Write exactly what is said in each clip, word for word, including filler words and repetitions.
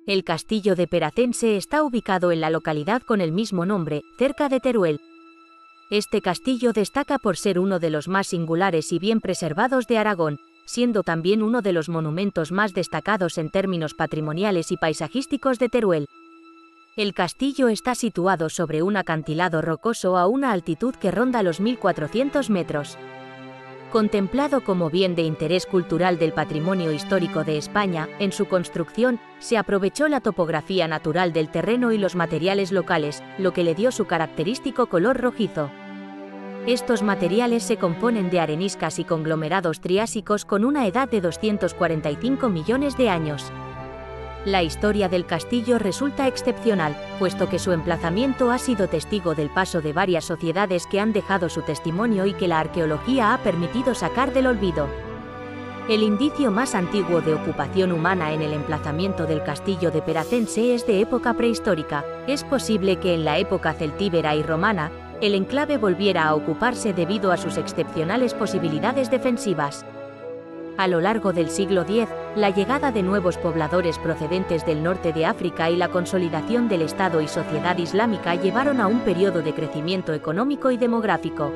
El castillo de Peracense está ubicado en la localidad con el mismo nombre, cerca de Teruel. Este castillo destaca por ser uno de los más singulares y bien preservados de Aragón, siendo también uno de los monumentos más destacados en términos patrimoniales y paisajísticos de Teruel. El castillo está situado sobre un acantilado rocoso a una altitud que ronda los mil cuatrocientos metros. Contemplado como bien de interés cultural del patrimonio histórico de España, en su construcción, se aprovechó la topografía natural del terreno y los materiales locales, lo que le dio su característico color rojizo. Estos materiales se componen de areniscas y conglomerados triásicos con una edad de doscientos cuarenta y cinco millones de años. La historia del castillo resulta excepcional, puesto que su emplazamiento ha sido testigo del paso de varias sociedades que han dejado su testimonio y que la arqueología ha permitido sacar del olvido. El indicio más antiguo de ocupación humana en el emplazamiento del castillo de Peracense es de época prehistórica. Es posible que en la época celtíbera y romana, el enclave volviera a ocuparse debido a sus excepcionales posibilidades defensivas. A lo largo del siglo diez, la llegada de nuevos pobladores procedentes del norte de África y la consolidación del Estado y sociedad islámica llevaron a un periodo de crecimiento económico y demográfico.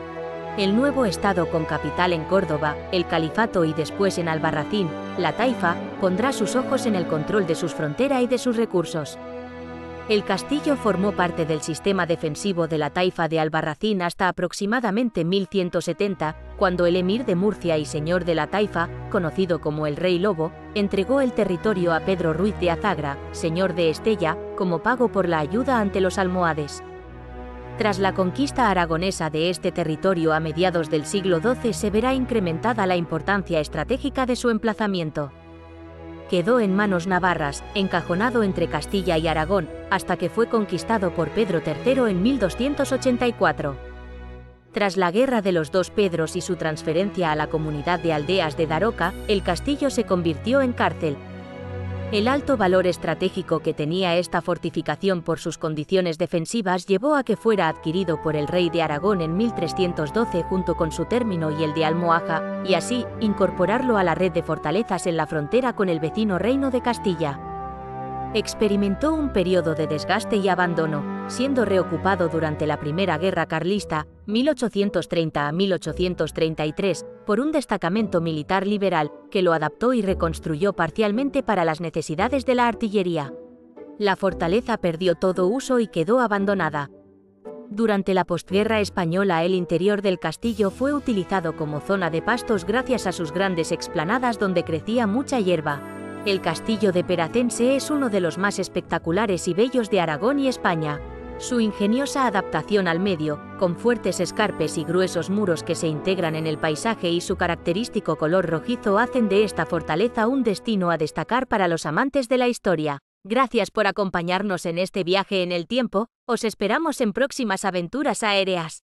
El nuevo Estado con capital en Córdoba, el Califato y después en Albarracín, la Taifa, pondrá sus ojos en el control de sus fronteras y de sus recursos. El castillo formó parte del sistema defensivo de la Taifa de Albarracín hasta aproximadamente mil ciento setenta, cuando el emir de Murcia y señor de la Taifa, conocido como el Rey Lobo, entregó el territorio a Pedro Ruiz de Azagra, señor de Estella, como pago por la ayuda ante los almohades. Tras la conquista aragonesa de este territorio a mediados del siglo doce se verá incrementada la importancia estratégica de su emplazamiento. Quedó en manos navarras, encajonado entre Castilla y Aragón, hasta que fue conquistado por Pedro tercero en mil doscientos ochenta y cuatro. Tras la Guerra de los Dos Pedros y su transferencia a la comunidad de aldeas de Daroca, el castillo se convirtió en cárcel. El alto valor estratégico que tenía esta fortificación por sus condiciones defensivas llevó a que fuera adquirido por el rey de Aragón en mil trescientos doce junto con su término y el de Almohaja, y así, incorporarlo a la red de fortalezas en la frontera con el vecino reino de Castilla. Experimentó un periodo de desgaste y abandono, siendo reocupado durante la Primera Guerra Carlista, mil ochocientos treinta a mil ochocientos treinta y tres, por un destacamento militar liberal, que lo adaptó y reconstruyó parcialmente para las necesidades de la artillería. La fortaleza perdió todo uso y quedó abandonada. Durante la postguerra española el interior del castillo fue utilizado como zona de pastos gracias a sus grandes explanadas donde crecía mucha hierba. El castillo de Peracense es uno de los más espectaculares y bellos de Aragón y España. Su ingeniosa adaptación al medio, con fuertes escarpes y gruesos muros que se integran en el paisaje y su característico color rojizo hacen de esta fortaleza un destino a destacar para los amantes de la historia. Gracias por acompañarnos en este viaje en el tiempo, os esperamos en próximas aventuras aéreas.